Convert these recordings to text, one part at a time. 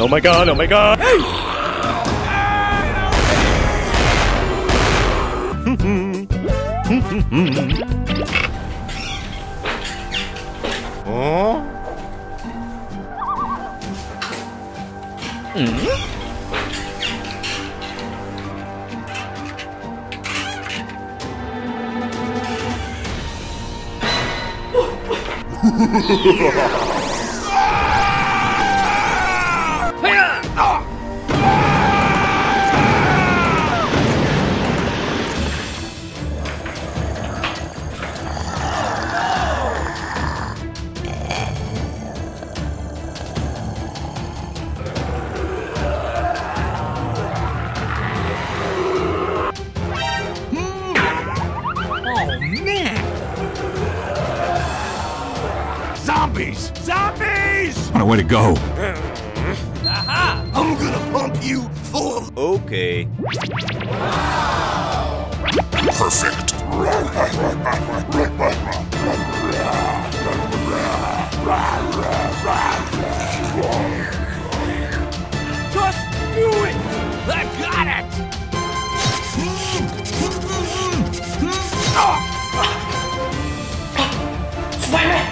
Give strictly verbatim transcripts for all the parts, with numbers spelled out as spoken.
my god, oh my god. Huh? Mm? Zombies! Zombies! What a way to go. Aha! I'm gonna pump you full of... Okay. Perfect. Just do it! I got it! Spider-Man!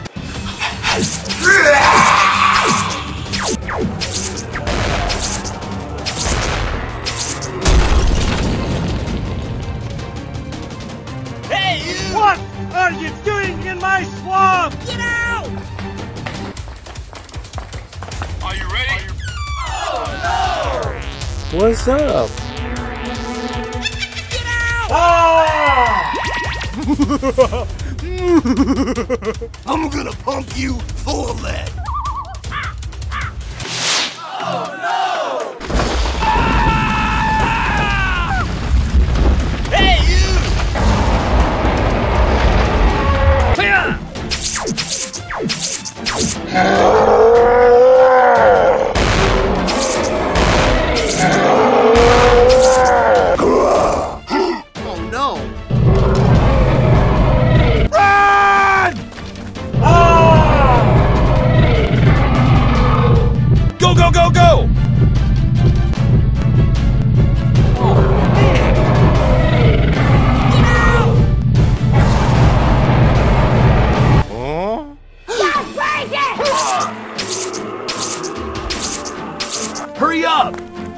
Hey, you! What are you doing in my swamp? Get out! Are you ready? What's up? Get out! Ah! I'm gonna pump you full of lead. Oh no! Hey, you! Oh no! Run! Ah! Go, go, go, go! Oh, man! Get out! Huh? Hurry up!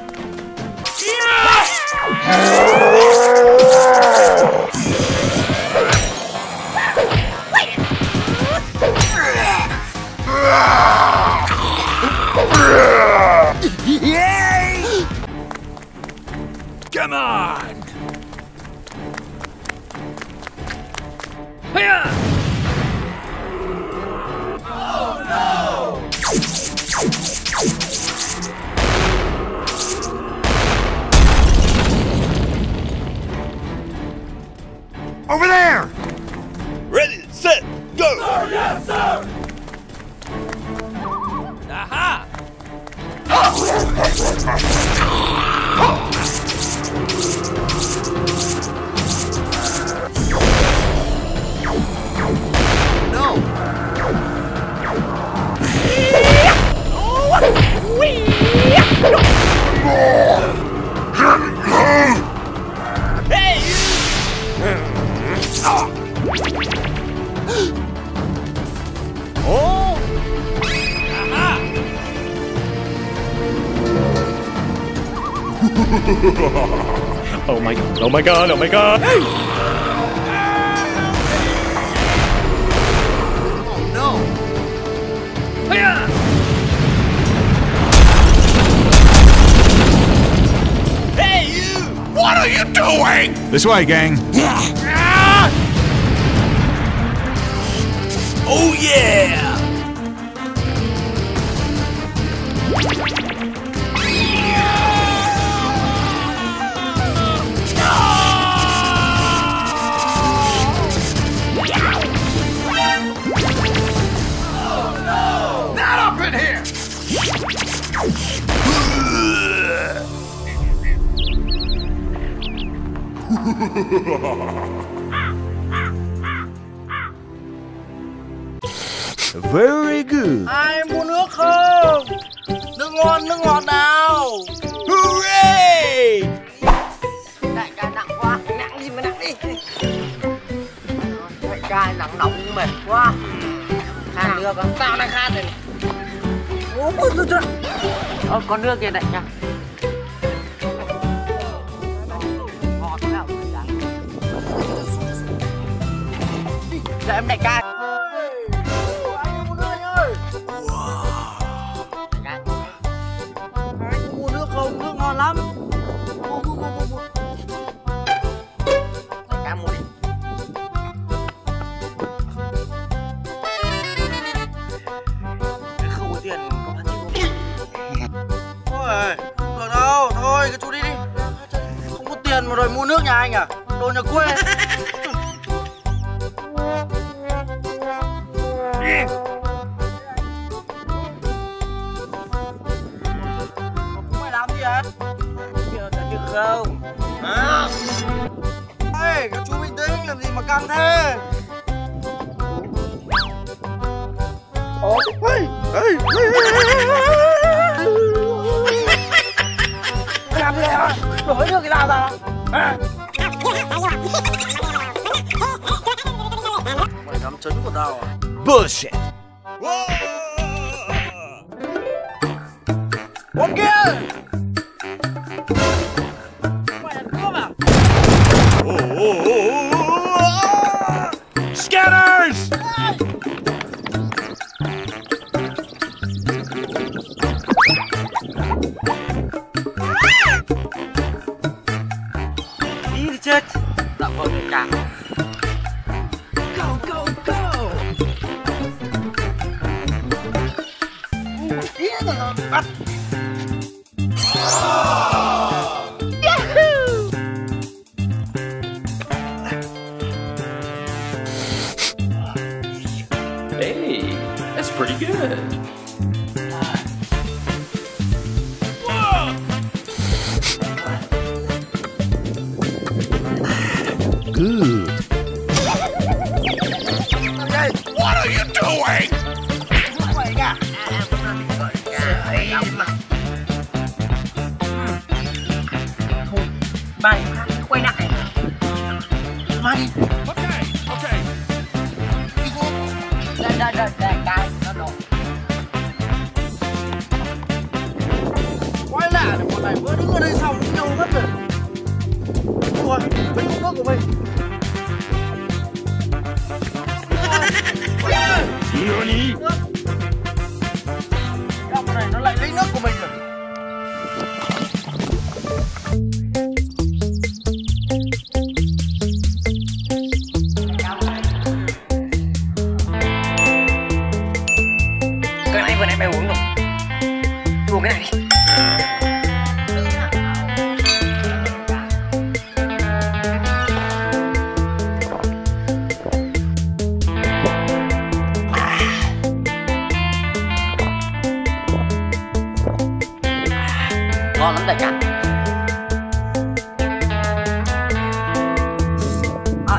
Yay! Come on! Hiya! Oh no! Over there! Ready, set, go! Oh, yes, sir! Aha! No! Hey, you! Oh! Aha! Oh my god, oh my god, oh my god. Oh no! Hiya! Hey, you! What are you doing? This way, gang. Oh yeah! Not up in here! Very good. Ai mua nước không? Nước ngon, nước ngọt nào. Hooray! Đại ca nặng quá, nặng gì mà nặng đi. Đại ca nặng nóng mệt quá. Khan nước không? Sao đang khan này? Ôi trời trời. Ờ, có nước kìa đại ca. Ngọt nào đắng. Dạ em đại ca. Không, nước ngon lắm. Mua, mua, mua, mua, mua. Đại ca mua đi. Không có tiền, có bán chịu không? Ôi, không được đâu. Thôi, cái chú đi đi. Không có tiền mà đòi mua nước nhà anh à? Đồ nhà quê. Không à. Ê, các chú bình tĩnh, làm gì mà căng thế? Ôi, ê, ê, làm gì vậy hả? Đổ nước cái nào ra à? Mày nắm chấn của tao à? Bullshit. Ôm kia. Scanners! Đi đi chết. Dạ vâng đại ca. Go go go. Đi rồi bắt. Hey, that's pretty good. Good. What are you doing? Mày quay lại. Mày. Okay, okay. Đây đây đây đây đây nó đổ. Quay lại bọn này vừa đứng ở đây xong nhau mất rồi. Ủa, mấy cốc nước của mình. Nani? Trong này nó lại lấy nước của mình rồi. Cái này vừa nãy mày uống rồi. Uống cái này đi. Ngon lắm đại ca. À.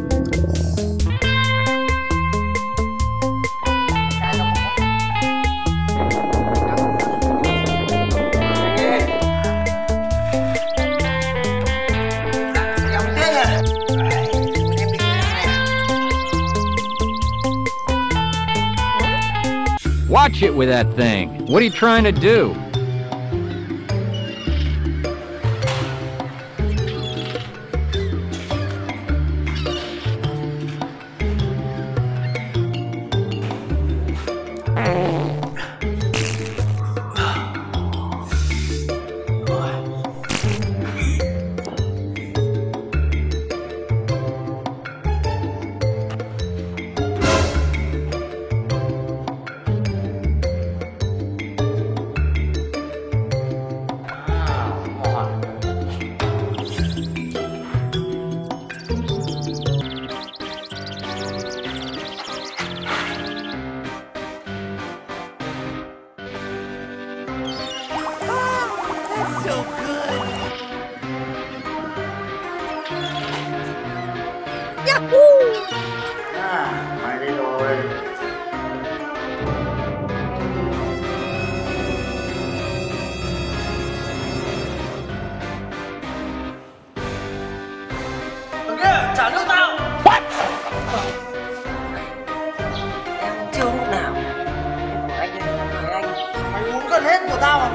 Watch it with that thing. What are you trying to do?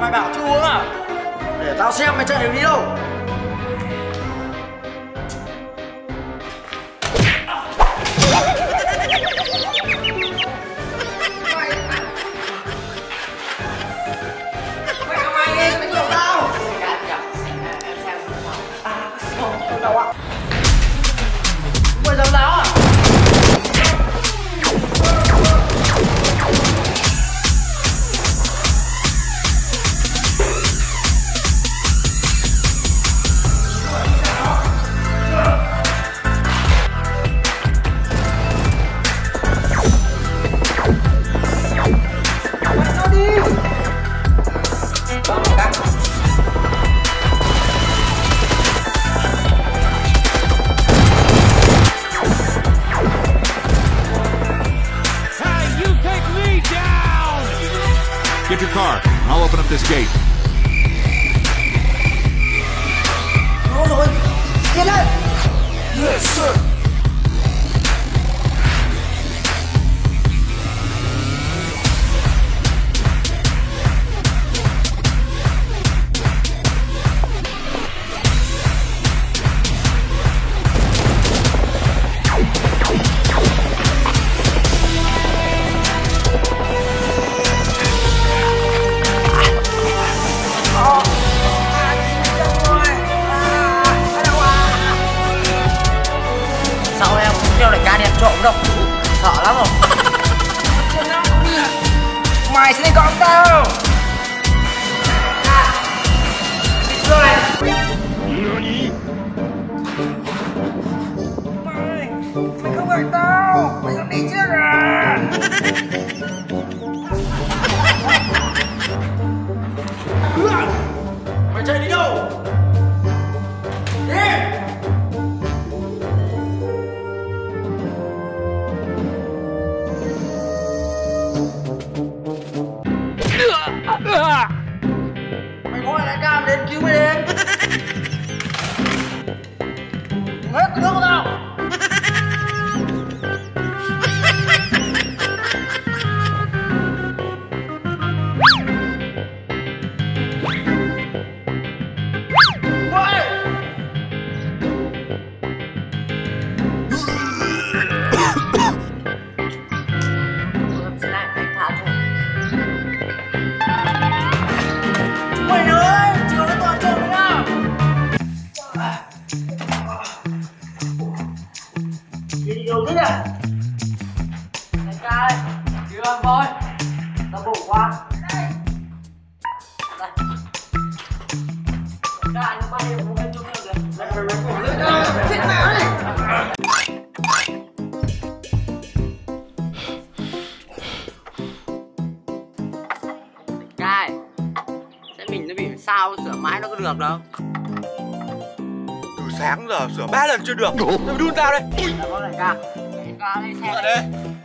Mày bảo chưa uống à? Để tao xem mày chạy được đi đâu. Mày làm mày đi, mày nhổ tao. Em xem không đâu ạ. Mày dám láo à? Get your car. I'll open up this gate. Đúng rồi. Tiến lên. Yes, sir. Sao em không kêu đại ca đem trộm đâu. Sợ lắm rồi. Mày sẽ đi con tao. À, đi chưa này. Mày, mày không gặp tao. Mày không đi trước à. Mày chạy đi đâu? Đi. Mày gọi đại ca đến cứu mày đến. Hết nước của tao. Nhiều thế này. Đại ca ơi, cứu em thôi. Tao bụng quá. Đây. Đây. Đại ca anh bao nhiêu cũng lên chung được rồi. Đây, đây, đây, đây. Chết mẹ đi. Đại ca ơi, xe mình nó bị sao sửa mãi nó có được đâu. Sáng giờ sửa ba lần chưa được. Tao đun tao đây. Dạ vâng đại ca. Đại ca lên xe đây.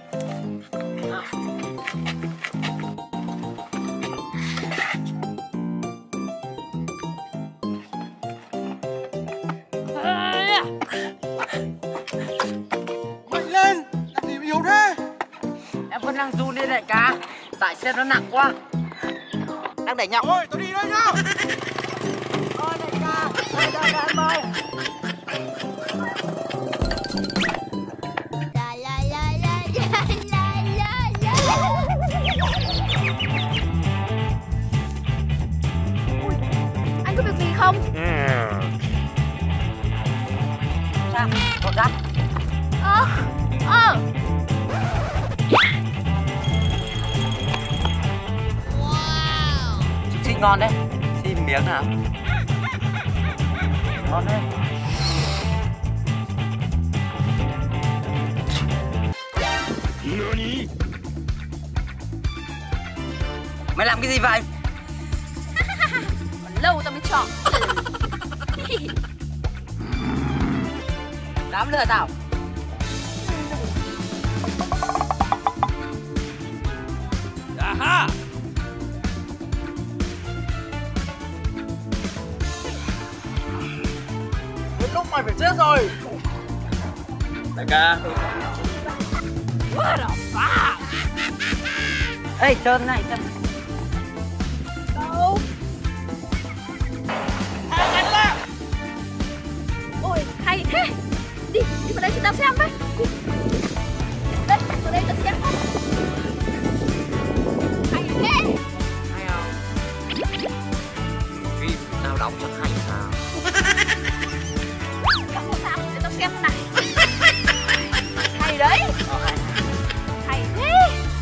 Mạnh lên, làm gì mà yếu thế? Em vẫn đang run đi đại ca. Tại xe nó nặng quá. Đang đẩy nhọc. Thôi, tao đi đây nhá. Ôi đại ca, đây đây đây em ơi. Anh có việc gì không? Sao? Còn rác. Ờ, ờ. Wow. Xịt ngon đấy. Xin miếng nào. Ngon đấy. Mày làm cái gì vậy? Còn lâu tao mới chọn. Dám lừa tao. Aha! Đến lúc mày phải chết rồi. Đại ca. What a fuck? Ê, Trơn này, Trơn. Đâu? Đi vào đây cho tao xem với. Đây, vào đây tao xem. Hay thế. Hay không? Phim tao đóng cho hay sao? Đóng một sao để tao xem này. Hay đấy. Hay thế.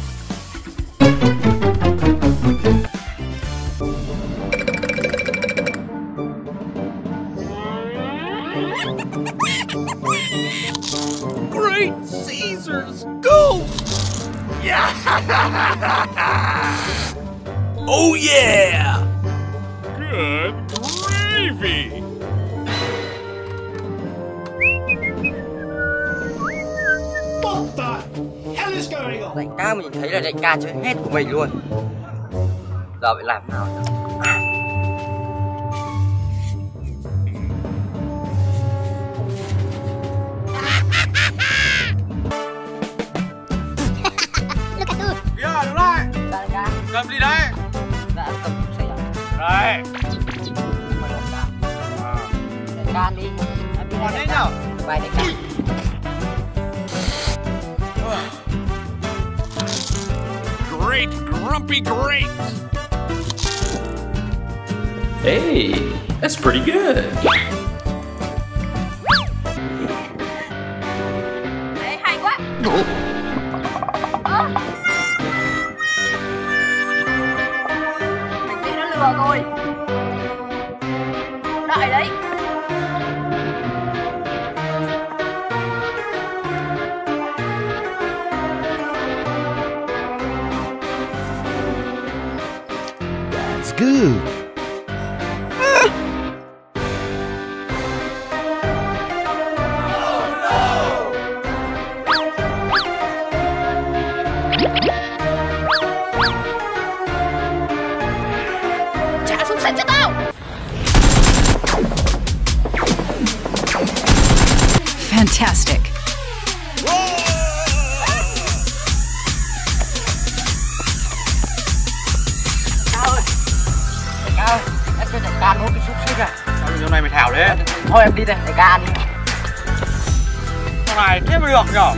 Great Caesar's ghost! Yeah! Oh yeah! Good gravy! What the hell is going on? Đại ca mình thấy là đại ca chơi hết của mình luôn. Giờ phải làm nào nhỉ? Kìa, đứng lại. Dạ đại ca. Cầm gì đây? Dạ cầm xe. Đây. Mời đại ca. Đại ca ăn đi. Ăn đi Còn đại đấy ca. nhở? Bye đại ca. Great grumpy grapes! Hey, that's pretty good. Đấy, hay quá. Ơ. Mình bị nó lừa rồi. Đợi đấy. That's good. Trả súng sẵn cho tao. Fantastic. Đại ca ơi. Đại ca ơi. Em cho đại ca nấu cái súp xích à. Sao chỗ này mày thảo thế? Thôi em đi đây, đại ca ăn đi. Chỗ này thế mới được nhở?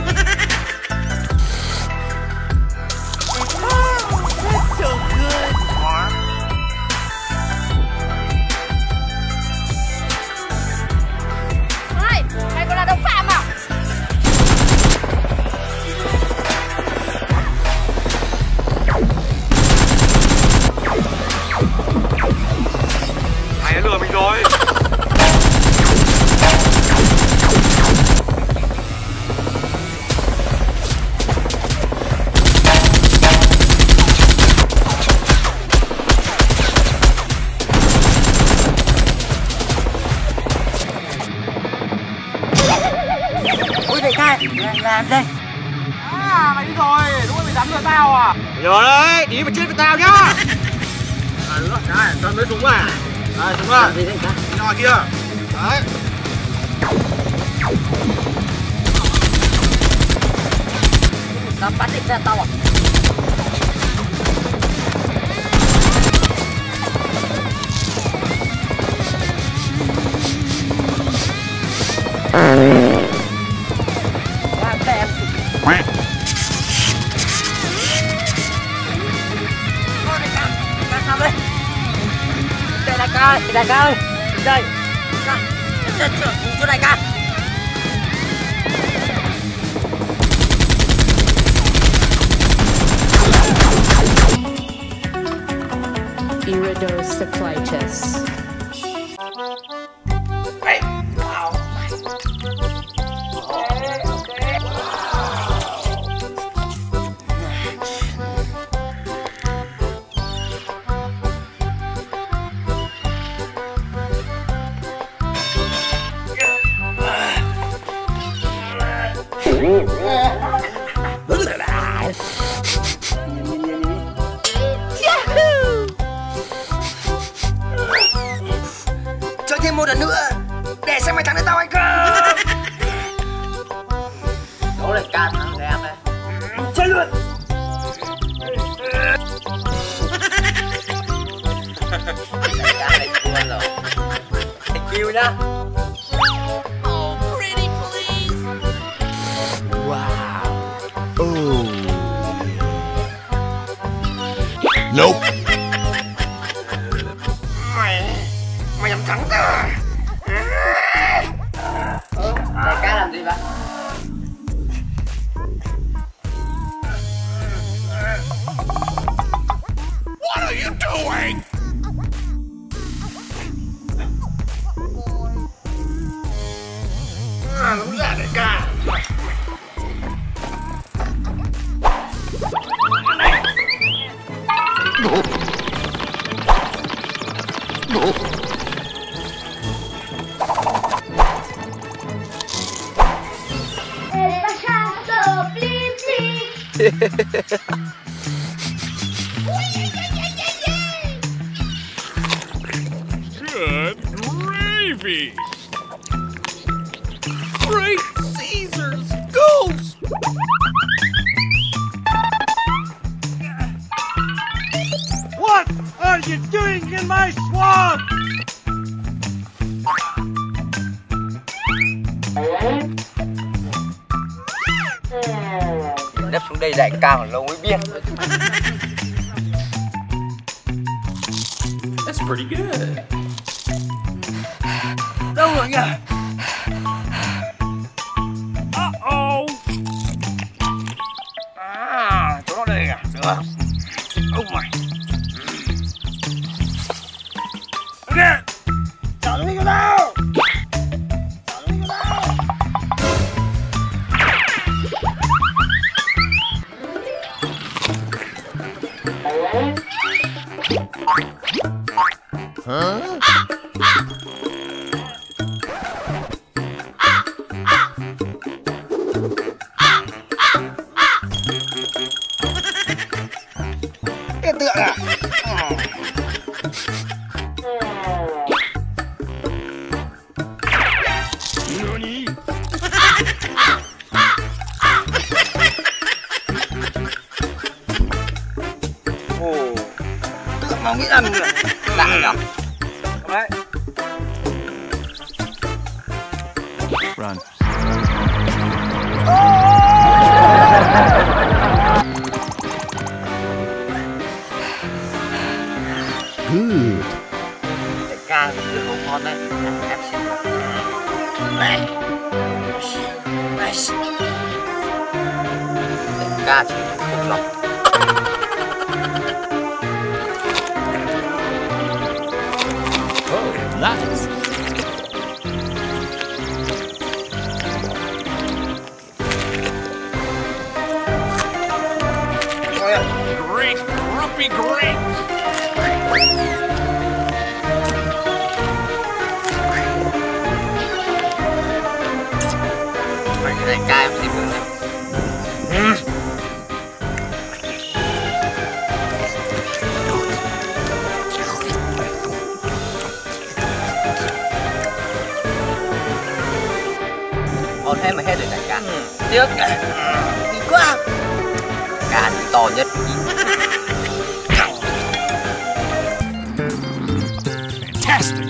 Này, mày còn là đồng phạm à? Mày đã lừa mình rồi. Ôi đại ca, làm, làm đây. À, mày đi rồi, đúng là mày dám lừa tao à? Nhớ đấy, đi mà chết với tao nhá. À đúng rồi, này, tao lấy súng à. Đây, súng à. Gì đây đại ca? Đi ngoài kia. Đấy. Dám bắn địch ra tao à? Làm đây em sụp. Thôi đại ca, đại ca sao đây? Đây đại ca ơi, đại ca ơi. Đây. Đại ca, em sẽ trưởng cùng cho đại ca. Iridocyclitis. Hey, wow. Okay, chơi thêm một lần nữa để xem mày thắng được tao hay không. Đố lại ca thắng cho em đây. Chơi luôn. Đại ca này thua rồi. Thank you nhá. Oh, pretty please. Nope. Mày Mày dám thắng tao à? Ơ, đại ca làm gì vậy? What are you doing? À, đúng ra đại ca. Good gravy! Great Caesar's goose! What are you doing in my swamp? Đắp xuống đây đại ca còn lâu mới biết. That's pretty good. Đâu rồi nhỉ? Uh-oh! À, chỗ đây à? Được. Oh my. Nè! Chọn đi cái đâu? Chọn đi cái đâu? Huh? Cái tượng à? Nani? Ồ, tượng mà nghĩ ăn được. Lạ nhỉ? Đấy. Run. Good. Đại ca được hổ con đấy. Em xin lỗi. Này. Nice. Đại ca chỉ không lọc. Oh, nice. Great grumpy great! Mày cái đại ca em xin lỗi. Còn hết mà hết rồi đại ca. Tiếc. Đi quá. Cá thì to nhất. Fantastic!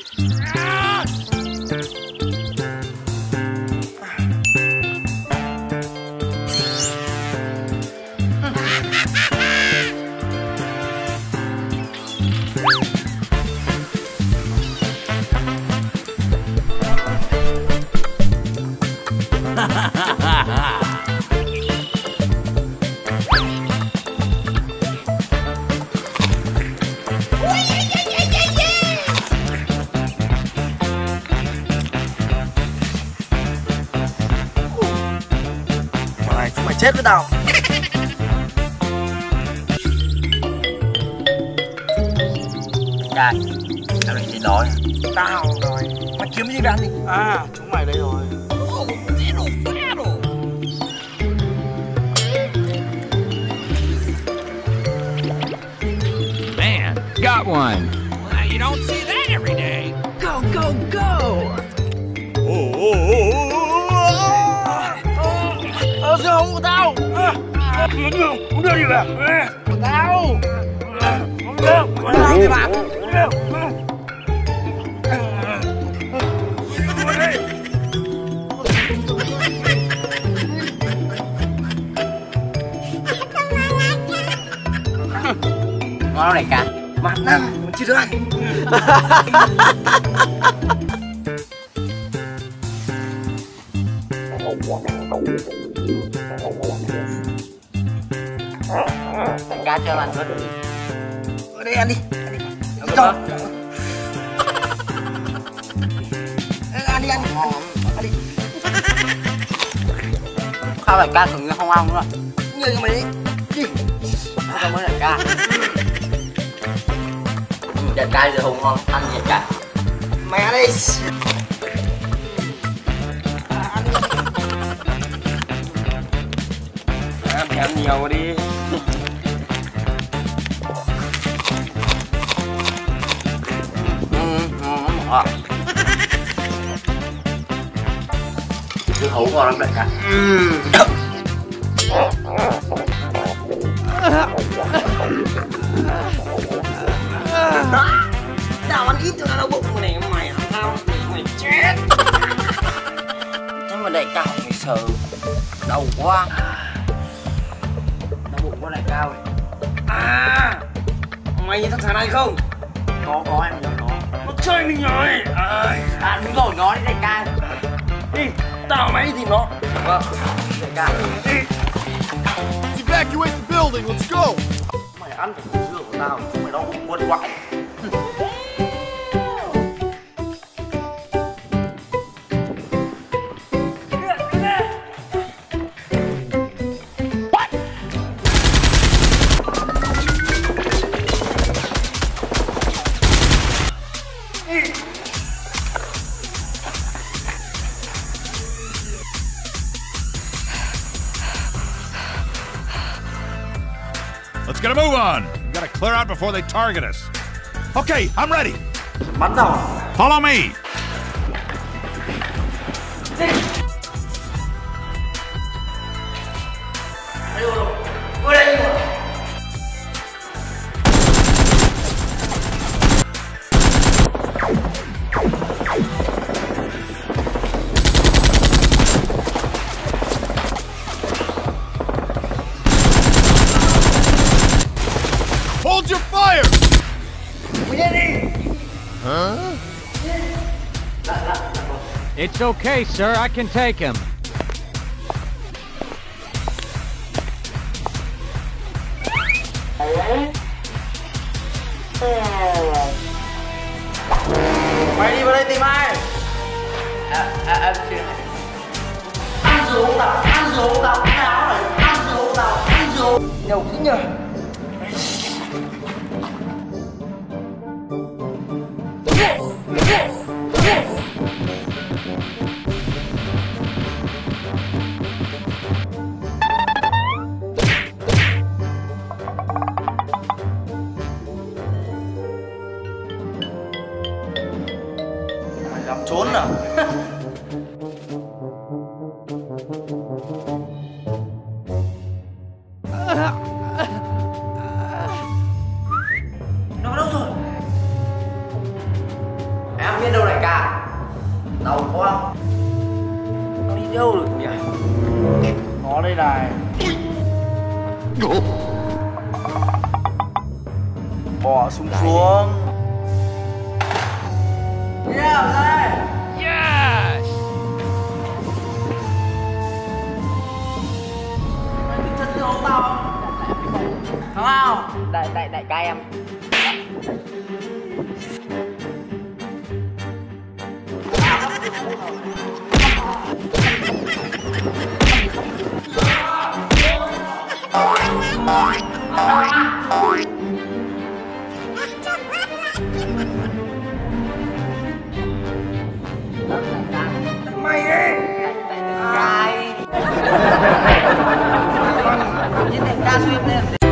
Mày chúng mày chết với tao. Đây, tao định đi đói. Tao rồi. Mày kiếm gì ăn đi? À, chúng mày đây rồi. Man, got one. Well, you don't see that every day. Go, go, go! Ờ, dưa hấu của tao. Uống được, uống được đi bà. Của tao. Uống được, của tao đi bà. Uống được. Ngon đại ca. Mặt năm, mình chưa được ăn. Đại ca cho ăn bớt. Ở đây ăn đi, ăn đi. Cho. Ăn đi, ăn đi, ăn đi. Sao đại ca tưởng như không ăn nữa? Người mày đi. Đi. Không mới đại ca. Đại ca giờ hùng ngon, ăn gì cả. Mày ăn đi. À, mày ăn nhiều đi. Ừ, ngon. Cái hũ ngon lắm đại ca. Tao ăn ít cho nó đau bụng này, mày ăn tao mày chết. Thế mà đại ca mày sờ đau quá. Đau bụng quá đại ca ơi. À, mày nhìn thằng thằng này không? Có có em nhớ nó. Nó chơi mình rồi. À, à đúng rồi, nó đi đại ca. Đi, tao mày thì nó. Vâng, đại ca. Đi. Evacuate the building. Let's go. Mày ăn phải củ dưa của tao, mày đau bụng quật quại. Let's get a move on. We gotta clear out before they target us. Okay, I'm ready. Bắn đầu. Follow me. Vô đây. Hold your fire. Huh? It's okay, sir. I can take him. Mày đi vào đây tìm ai? À, à, à, ăn rượu tao, ăn rượu tao, tao này, ăn rượu tao, ăn rượu. Nhiều thứ nhờ. Gặp trốn à? Nó đâu rồi? Em biết đâu đại ca. Đau quá. Nó đi đâu được nhỉ? Nó đây này. Bỏ súng xuống. Yeah, đây. Yes! Mày thích chân thương tao không? Không không? Đại, đại, đại ca em. Mày đi! Đại ca. Nhìn đại ca xuyên lên.